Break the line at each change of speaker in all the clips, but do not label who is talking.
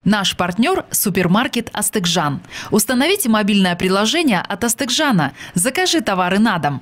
Наш партнер – супермаркет «Астыкжан». Установите мобильное приложение от «Астыкжана». Закажи товары на дом.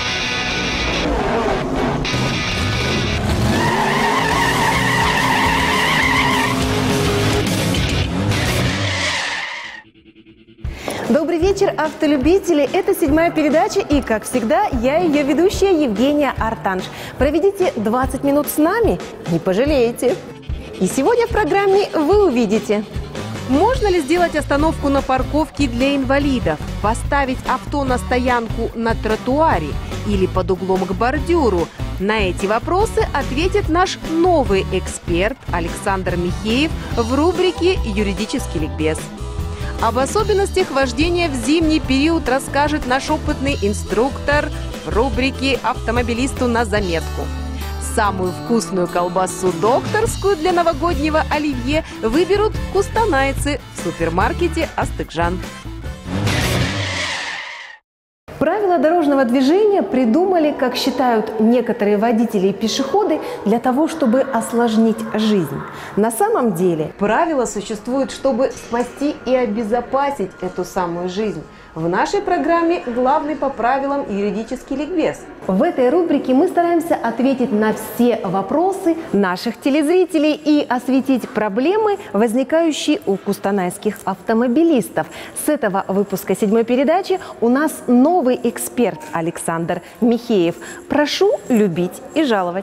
Добрый вечер, автолюбители! Это 7-я передача, и, как всегда, я ее ведущая Евгения Артанш. Проведите 20 минут с нами, не пожалеете. И сегодня в программе вы увидите:
можно ли сделать остановку на парковке для инвалидов, поставить авто на стоянку на тротуаре или под углом к бордюру? На эти вопросы ответит наш новый эксперт Александр Михеев в рубрике «Юридический ликбез». Об особенностях вождения в зимний период расскажет наш опытный инструктор в рубрике «Автомобилисту на заметку». Самую вкусную колбасу докторскую для новогоднего оливье выберут кустанайцы в супермаркете «Астыкжан».
Правила дорожного движения придумали, как считают некоторые водители и пешеходы, для того, чтобы осложнить жизнь. На самом деле правила существуют, чтобы спасти и обезопасить эту самую жизнь. В нашей программе главный по правилам юридический ликбез. В этой рубрике мы стараемся ответить на все вопросы наших телезрителей и осветить проблемы, возникающие у кустанайских автомобилистов. С этого выпуска 7-й передачи у нас новый эксперт Александр Михеев. Прошу любить и жаловать.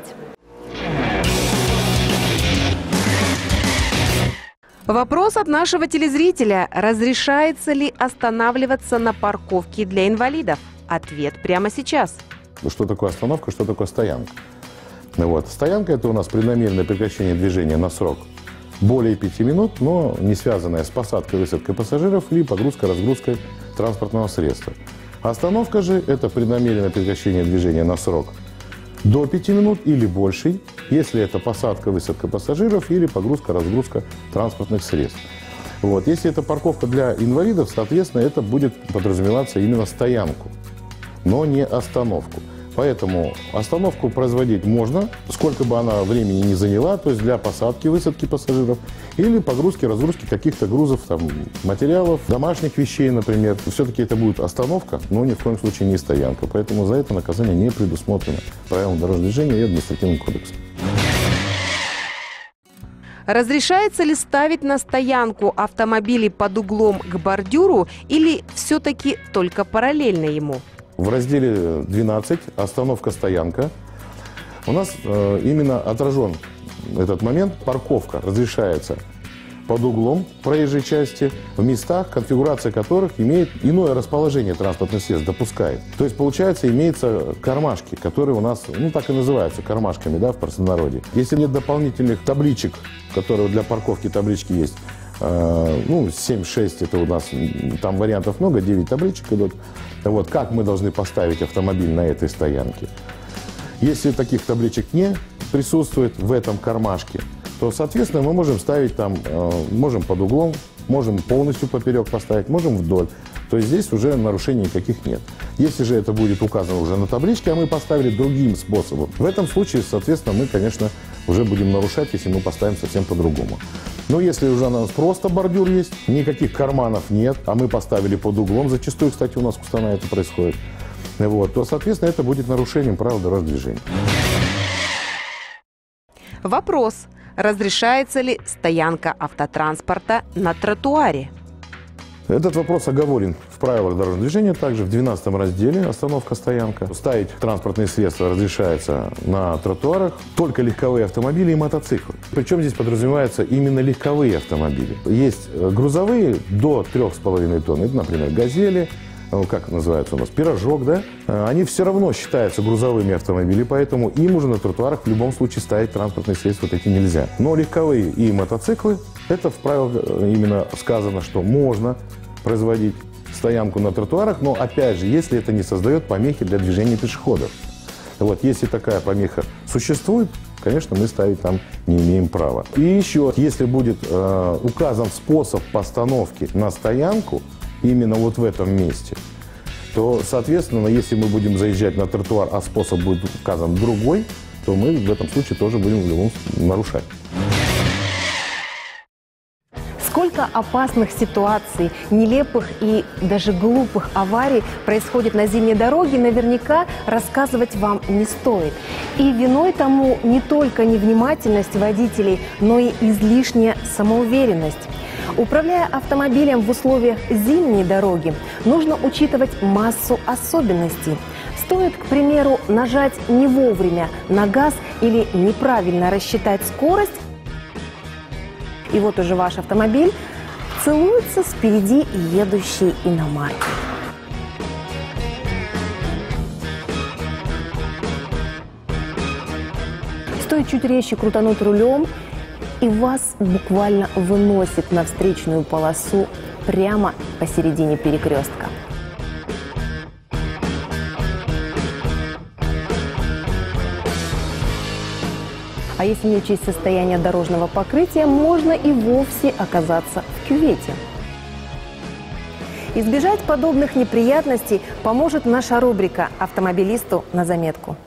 Вопрос от нашего телезрителя: разрешается ли останавливаться на парковке для инвалидов? Ответ прямо сейчас.
Что такое остановка, что такое стоянка? Стоянка – это у нас преднамеренное прекращение движения на срок более 5 минут, но не связанное с посадкой, высадкой пассажиров или погрузкой-разгрузкой транспортного средства. Остановка же – это преднамеренное прекращение движения на срок до 5 минут или больше, если это посадка, высадка пассажиров или погрузка-разгрузка транспортных средств. Если это парковка для инвалидов, соответственно, это будет подразумеваться именно стоянку, но не остановку. Поэтому остановку производить можно, сколько бы она времени не заняла, то есть для посадки, высадки пассажиров или погрузки, разгрузки каких-то грузов, материалов, домашних вещей, например. Все-таки это будет остановка, но ни в коем случае не стоянка. Поэтому за это наказание не предусмотрено правилам дорожного движения и административным кодексом.
Разрешается ли ставить на стоянку автомобили под углом к бордюру или все-таки только параллельно ему?
В разделе 12 «Остановка-стоянка» у нас именно отражен этот момент. Парковка разрешается под углом проезжей части в местах, конфигурация которых имеет иное расположение транспортных средств, допускает. То есть, получается, имеются кармашки, которые у нас, так и называются кармашками, в простонародье. Если нет дополнительных табличек, которые для парковки таблички есть, 7-6, это у нас, там вариантов много, 9 табличек идут. Как мы должны поставить автомобиль на этой стоянке? Если таких табличек не присутствует в этом кармашке, то, соответственно, мы можем ставить можем под углом, можем полностью поперек поставить, можем вдоль. То есть здесь уже нарушений никаких нет. Если же это будет указано уже на табличке, а мы поставили другим способом, в этом случае, соответственно, мы, конечно, уже будем нарушать, если мы поставим совсем по-другому. Но если уже у нас просто бордюр есть, никаких карманов нет, а мы поставили под углом, зачастую, кстати, у нас в Кустанае это происходит, то, соответственно, это будет нарушением правил дорожного движения.
Вопрос: разрешается ли стоянка автотранспорта на тротуаре?
Этот вопрос оговорен в правилах дорожного движения, также в 12 разделе «Остановка-стоянка». Ставить транспортные средства разрешается на тротуарах только легковые автомобили и мотоциклы. Причем здесь подразумеваются именно легковые автомобили. Есть грузовые до 3,5 тонн, это, например, «Газели», как называется у нас, «Пирожок», они все равно считаются грузовыми автомобилями, поэтому им уже на тротуарах в любом случае ставить транспортные средства эти нельзя. Но легковые и мотоциклы, это в правилах именно сказано, что можно производить стоянку на тротуарах, но опять же, если это не создает помехи для движения пешеходов. Если такая помеха существует, конечно, мы ставить там не имеем права. И еще, если будет указан способ постановки на стоянку, именно в этом месте, то, соответственно, если мы будем заезжать на тротуар, а способ будет указан другой, то мы в этом случае тоже будем в любом случае нарушать.
Сколько опасных ситуаций, нелепых и даже глупых аварий происходит на зимней дороге, наверняка рассказывать вам не стоит. И виной тому не только невнимательность водителей, но и излишняя самоуверенность. Управляя автомобилем в условиях зимней дороги, нужно учитывать массу особенностей. Стоит, к примеру, нажать не вовремя на газ или неправильно рассчитать скорость, и вот уже ваш автомобиль целуется с впереди едущей иномаркой. Стоит чуть резче крутануть рулем, и вас буквально выносит на встречную полосу прямо посередине перекрестка. А если не учесть состояние дорожного покрытия, можно и вовсе оказаться в кювете. Избежать подобных неприятностей поможет наша рубрика «Автомобилисту на заметку».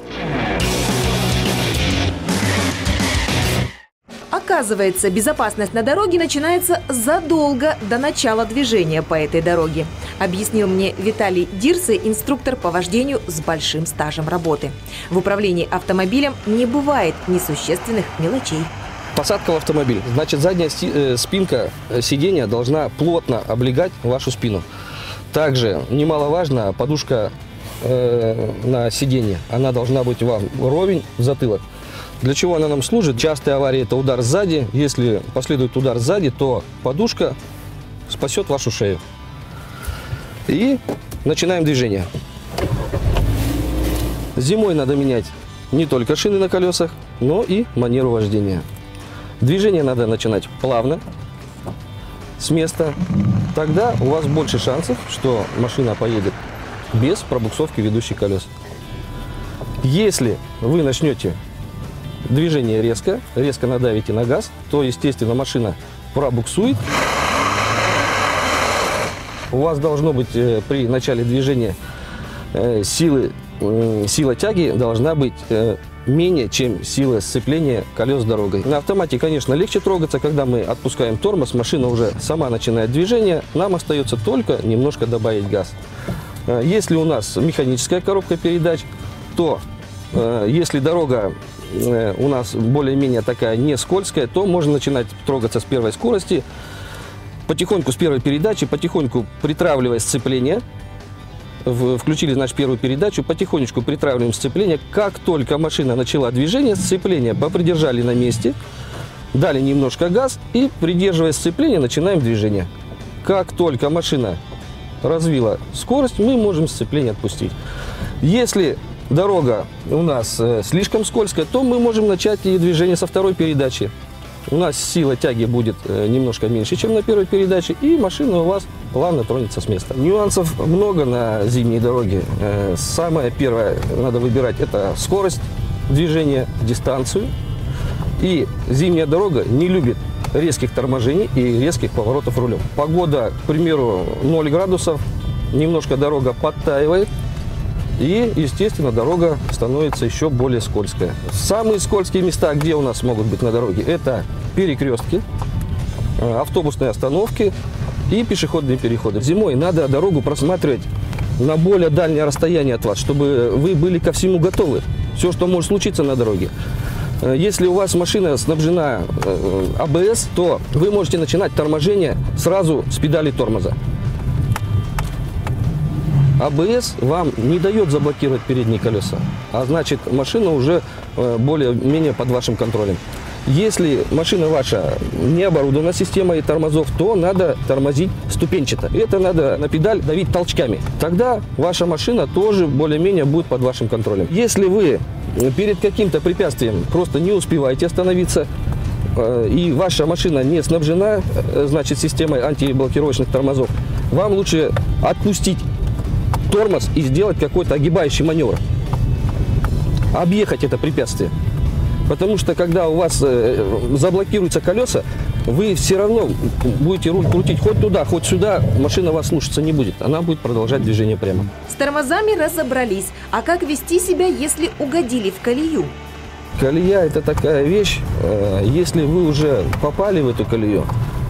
Оказывается, безопасность на дороге начинается задолго до начала движения по этой дороге, объяснил мне Виталий Дирсы, инструктор по вождению с большим стажем работы. В управлении автомобилем не бывает несущественных мелочей.
Посадка в автомобиль. Значит, задняя спинка сидения должна плотно облегать вашу спину. Также немаловажно подушка на сиденье. Она должна быть вам ровень в затылок. Для чего она нам служит? Частые аварии – это удар сзади. Если последует удар сзади, то подушка спасет вашу шею. И начинаем движение. Зимой надо менять не только шины на колесах, но и манеру вождения. Движение надо начинать плавно, с места. Тогда у вас больше шансов, что машина поедет без пробуксовки ведущих колес. Если вы начнете движение резко надавите на газ, то, естественно, машина пробуксует. У вас должно быть при начале движения сила тяги должна быть менее, чем сила сцепления колес с дорогой. На автомате, конечно, легче трогаться, когда мы отпускаем тормоз, машина уже сама начинает движение, нам остается только немножко добавить газ. Если у нас механическая коробка передач, то если дорога у нас более-менее такая не скользкая, то можно начинать трогаться с первой скорости, потихоньку с первой передачи, потихоньку притравливая сцепление. Включили, значит, первую передачу, потихонечку притравливаем сцепление. Как только машина начала движение, сцепление попридержали на месте, дали немножко газ и, придерживая сцепление, начинаем движение. Как только машина развила скорость, мы можем сцепление отпустить. Если дорога у нас слишком скользкая, то мы можем начать и движение со второй передачи. У нас сила тяги будет немножко меньше, чем на первой передаче, и машина у вас плавно тронется с места. Нюансов много на зимней дороге. Самое первое надо выбирать – это скорость движения, дистанцию. И зимняя дорога не любит резких торможений и резких поворотов рулем. Погода, к примеру, 0 градусов, немножко дорога подтаивает. И, естественно, дорога становится еще более скользкая. Самые скользкие места, где у нас могут быть на дороге, это перекрестки, автобусные остановки и пешеходные переходы. Зимой надо дорогу просматривать на более дальнее расстояние от вас, чтобы вы были ко всему готовы. Все, что может случиться на дороге. Если у вас машина снабжена АБС, то вы можете начинать торможение сразу с педали тормоза. АБС вам не дает заблокировать передние колеса, а значит, машина уже более-менее под вашим контролем. Если машина ваша не оборудована системой тормозов, то надо тормозить ступенчато. Это надо на педаль давить толчками. Тогда ваша машина тоже более-менее будет под вашим контролем. Если вы перед каким-то препятствием просто не успеваете остановиться, и ваша машина не снабжена, значит, системой антиблокировочных тормозов, вам лучше отпустить тормоз и сделать какой-то огибающий маневр. Объехать это препятствие. Потому что, когда у вас заблокируются колеса, вы все равно будете руль крутить хоть туда, хоть сюда, машина вас слушаться не будет. Она будет продолжать движение прямо.
С тормозами разобрались. А как вести себя, если угодили в колею?
Колея – это такая вещь, если вы уже попали в эту колею,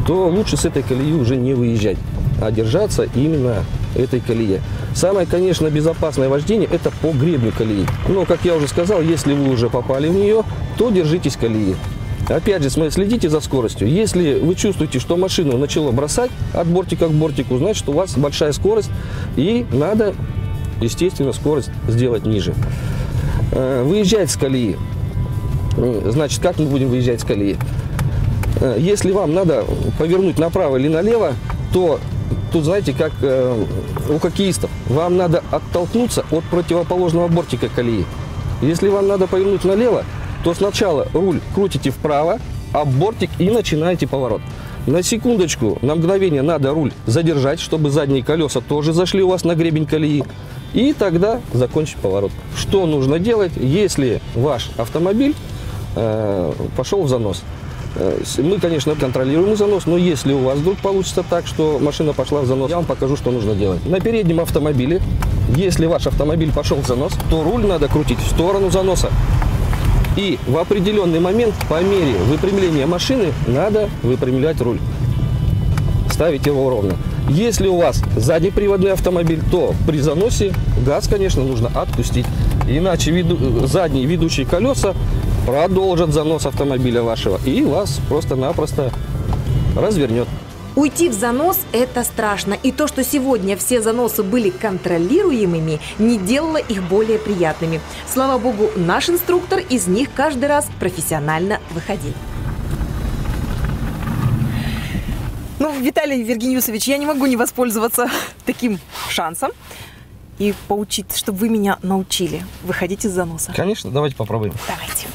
то лучше с этой колеи уже не выезжать, а держаться именно этой колеи. Самое, конечно, безопасное вождение – это по гребню колеи. Но, как я уже сказал, если вы уже попали в нее, то держитесь колеи. Опять же, следите за скоростью. Если вы чувствуете, что машину начало бросать от бортика к бортику, значит, у вас большая скорость, и надо, естественно, скорость сделать ниже. Выезжать с колеи. Значит, как мы будем выезжать с колеи? Если вам надо повернуть направо или налево, то тут, знаете, как у хоккеистов, вам надо оттолкнуться от противоположного бортика колеи. Если вам надо повернуть налево, то сначала руль крутите вправо, об бортик и начинаете поворот. На секундочку, на мгновение надо руль задержать, чтобы задние колеса тоже зашли у вас на гребень колеи. И тогда закончить поворот. Что нужно делать, если ваш автомобиль пошел в занос? Мы, конечно, контролируем занос, но если у вас вдруг получится так, что машина пошла в занос, я вам покажу, что нужно делать. На переднем автомобиле, если ваш автомобиль пошел в занос, то руль надо крутить в сторону заноса. И в определенный момент, по мере выпрямления машины, надо выпрямлять руль. Ставить его ровно. Если у вас заднеприводный автомобиль, то при заносе газ, конечно, нужно отпустить. Иначе задние ведущие колеса продолжат занос автомобиля вашего и вас просто-напросто развернет.
Уйти в занос – это страшно. И то, что сегодня все заносы были контролируемыми, не делало их более приятными. Слава богу, наш инструктор из них каждый раз профессионально выходил.
Ну, Виталий Виргинюсович, я не могу не воспользоваться таким шансом и поучить, чтобы вы меня научили выходить из заноса.
Конечно, давайте попробуем.
Давайте.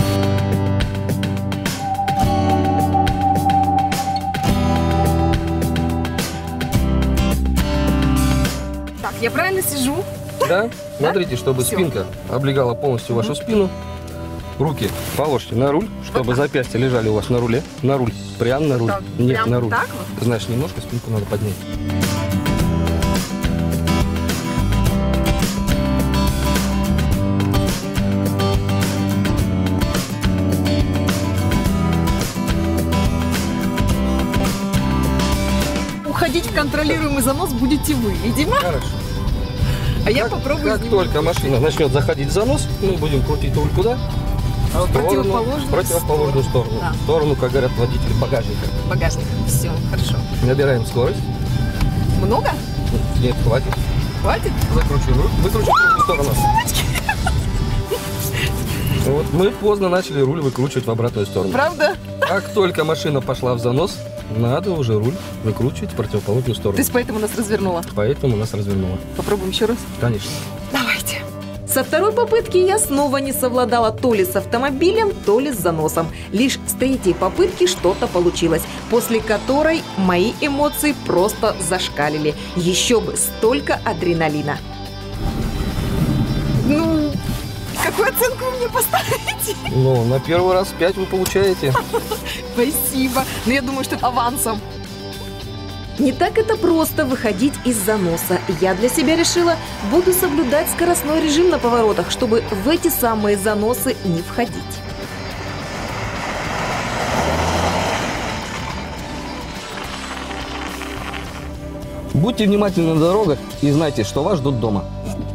Так, я правильно сижу?
Да, смотрите, чтобы
Всё.
спинка облегала полностью вашу спину. Руки положите на руль, чтобы
Вот так.
запястья лежали у вас на руле. На руль. Прям на руль.
Так,
Нет,
прям
на руль.
так вот?
Значит, немножко спинку надо поднять.
Уходить в контролируемый занос будете вы, видимо.
Хорошо.
А я попробую
Как
с ним.
только машина начнет заходить в занос, мы будем крутить руль куда? В противоположную сторону.
Да.
В сторону, как говорят водители, багажника.
Багажник. Все, хорошо.
Набираем скорость.
Много?
Нет, хватит.
Хватит?
Закручиваем руль. Выкручиваем в сторону. Вот мы поздно начали руль выкручивать в обратную сторону.
Правда?
Как только машина пошла в занос, надо уже руль выкручивать в противоположную сторону.
То есть поэтому нас развернуло.
Поэтому нас развернуло.
Попробуем еще раз.
Конечно.
Давайте.
Со второй попытки я снова не совладала то ли с автомобилем, то ли с заносом. Лишь с третьей попытки что-то получилось, после которой мои эмоции просто зашкалили. Еще бы столько адреналина.
Ну, какую оценку вы мне поставите?
Ну, на первый раз 5 вы получаете.
Спасибо. Но я думаю, что авансом.
Не так это просто выходить из заноса. Я для себя решила, буду соблюдать скоростной режим на поворотах, чтобы в эти самые заносы не входить.
Будьте внимательны на дорогах и знайте, что вас ждут дома.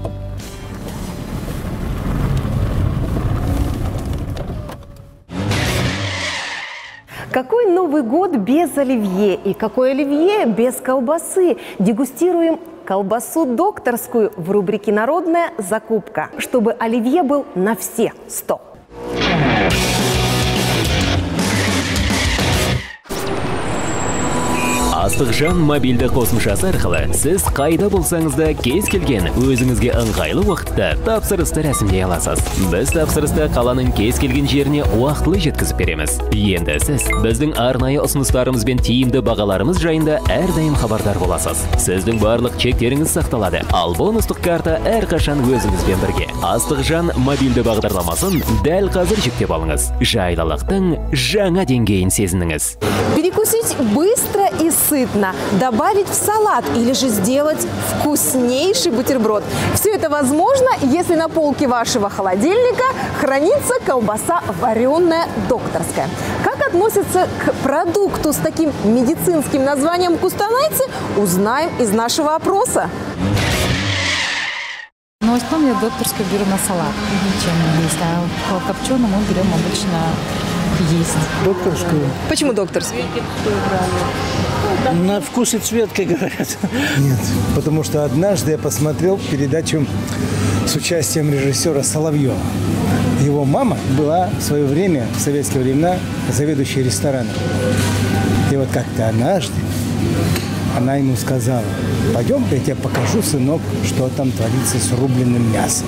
Какой Новый год без оливье и какой оливье без колбасы? Дегустируем колбасу докторскую в рубрике «Народная закупка», чтобы оливье был на все 100.
Астықжан мобильді қосымшасы арқылы сіз қайда болсаңыз да кез келген өзіңізге ыңғайлы уақытта тапсырысты рәсімдей аласыз. Біз тапсырысты қаланың кез келген жеріне уақытылы жеткізіп береміз. Енді сіз біздің арнайы ұсыныстарымыз бен тиімді бағаларымыз жайында әрдайым хабардар боласыз. Сіздің барлық чектеріңіз сақталады, ал бонустық карта әрқашан өзіңізбен бірге. Астықжан мобильді бағдарламасын дәл қазір жүктеп алыңыз. Жайлылықтың жаңа деңгейін сезініңіз.
Перекусить быстро и сытно, добавить в салат или же сделать вкуснейший бутерброд. Все это возможно, если на полке вашего холодильника хранится колбаса вареная докторская. Как относятся к продукту с таким медицинским названием кустанайцы, узнаем из нашего опроса.
Но в основном я докторскую беру на салат, чем есть, а по копченому мы берем обычно есть.
Докторскую.
Почему докторскую?
На вкус и цвет, как говорят. Нет, потому что однажды я посмотрел передачу с участием режиссера Соловьева. Его мама была в свое время, в советские времена, заведующей рестораном. И вот как-то однажды она ему сказала: пойдем, я тебе покажу, сынок, что там творится с рубленым мясом.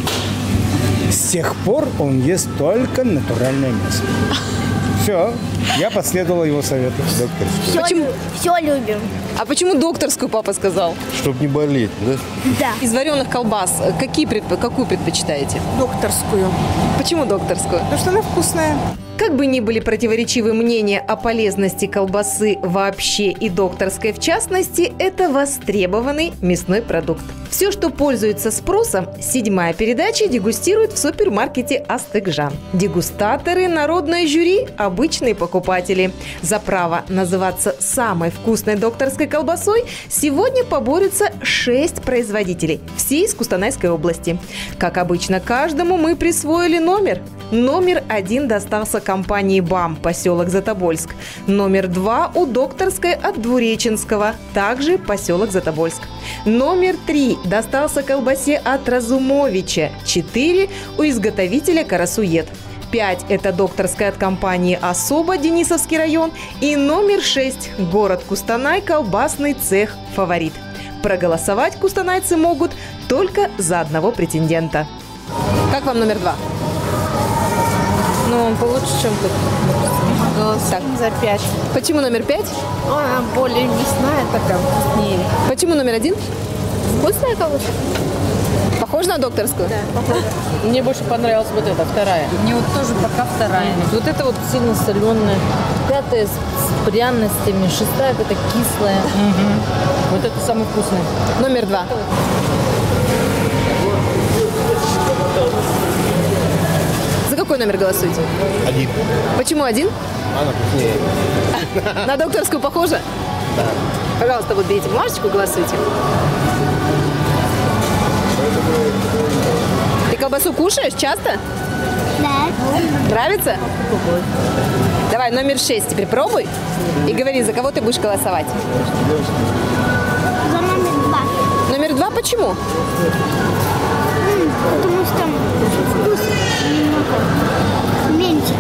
С тех пор он ест только натуральное мясо. Все, я последовал его совету.
Почему?
Все любим.
А почему докторскую папа сказал?
Чтобы не болеть, да?
Да.
Из вареных колбас какую предпочитаете?
Докторскую.
Почему докторскую?
Потому что она вкусная.
Как бы ни были противоречивы мнения о полезности колбасы вообще и докторской в частности, это востребованный мясной продукт. Все, что пользуется спросом, 7-я передача дегустирует в супермаркете «Астыгжан». Дегустаторы, народное жюри, обычные покупатели. За право называться самой вкусной докторской колбасой сегодня поборются 6 производителей, все из Кустанайской области. Как обычно, каждому мы присвоили номер. Номер 1 достался компании БАМ, поселок Затобольск. Номер 2 у докторской от Двуреченского, также поселок Затобольск. Номер 3 достался колбасе от Разумовича, 4 у изготовителя Карасуед. 5 – это докторская от компании «Особо», Денисовский район. И номер 6 – город Кустанай, колбасный цех «Фаворит». Проголосовать кустанайцы могут только за одного претендента. Как вам номер 2?
Ну, он получше, чем тут.
Так.
За 5.
Почему номер 5?
Она более мясная такая, вкуснее.
Почему номер 1?
Вкусная колбаса?
Похож на докторскую?
Да, похоже.
Мне больше понравилась вот эта, вторая.
Мне вот тоже пока вторая.
Вот это вот сильно соленая. 5-я с пряностями, 6-я это кислая. Угу. Вот это самый вкусный.
Номер 2. За какой номер голосуете?
1.
Почему 1?
Она вкуснее.
На докторскую похоже?
Да.
Пожалуйста, вот берите бумажечку, голосуйте. Ты колбасу кушаешь часто?
Да.
Нравится? Давай, номер 6 теперь пробуй. И говори, за кого ты будешь голосовать.
За номер 2.
Номер 2 почему?
Потому что вкус немного меньше.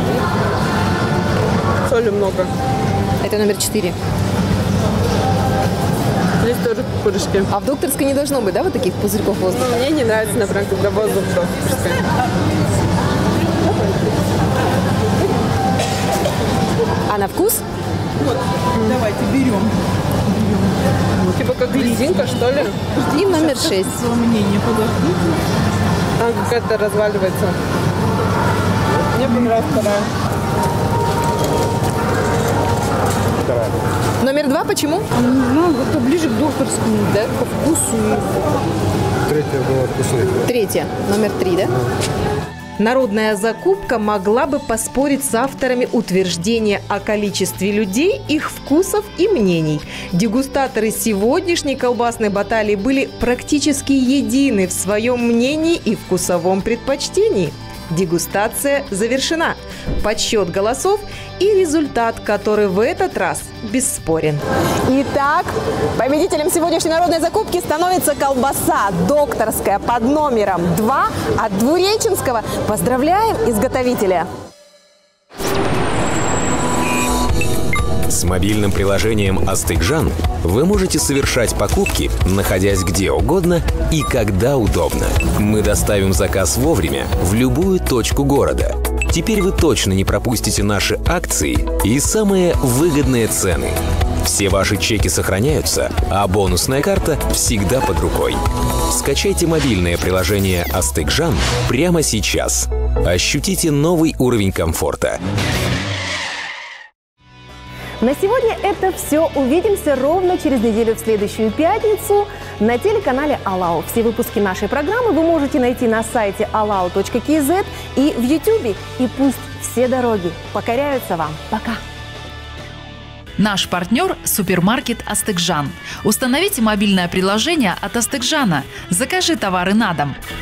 Соли много.
Это номер 4.
Здесь тоже пупырышки.
А в докторской не должно быть, да, вот таких пузырьков воздуха?
Мне не нравится, например, когда воздух докторская.
А на вкус?
Вот, давайте берем.
Типа как резинка, что ли?
И номер 6.
Свое мнение, подождите.
Она какая-то разваливается. Мне понравилась вторая.
Номер 2 почему?
Ну, как-то ближе к докторскому, да, по вкусу.
3-я была вкуснее.
3-я. Номер 3, да? Народная закупка могла бы поспорить с авторами утверждения о количестве людей, их вкусов и мнений. Дегустаторы сегодняшней колбасной баталии были практически едины в своем мнении и вкусовом предпочтении. Дегустация завершена. Подсчет голосов и результат, который в этот раз бесспорен. Итак, победителем сегодняшней народной закупки становится колбаса докторская под номером 2 от Двуреченского. Поздравляем изготовителя!
С мобильным приложением «Астыгжан» вы можете совершать покупки, находясь где угодно и когда удобно. Мы доставим заказ вовремя в любую точку города. Теперь вы точно не пропустите наши акции и самые выгодные цены. Все ваши чеки сохраняются, а бонусная карта всегда под рукой. Скачайте мобильное приложение «Астыгжан» прямо сейчас. Ощутите новый уровень комфорта.
На сегодня это все. Увидимся ровно через неделю в следующую пятницу на телеканале Алау. Все выпуски нашей программы вы можете найти на сайте alao.kz и в YouTube. И пусть все дороги покоряются вам. Пока!
Наш партнер – супермаркет «Астыгжан». Установите мобильное приложение от «Астыгжана». Закажи товары на дом.